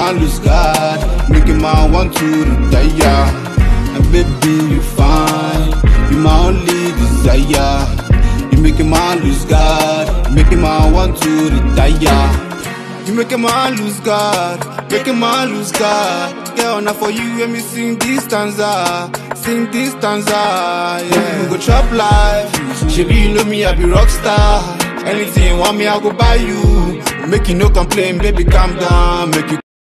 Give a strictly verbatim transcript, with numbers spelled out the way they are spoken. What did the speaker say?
man lose God, make a man want to retire. And baby, you fine, you my only desire. You make a man lose God, make a man want to retire. You make a man lose God, make a man lose God. Girl, now for you, let me sing this stanza, sing this stanza, yeah. We go chop life, Shebi, you know me, I be rock star. Anything you want me, I go buy you. Make you no complain, baby, calm down, make you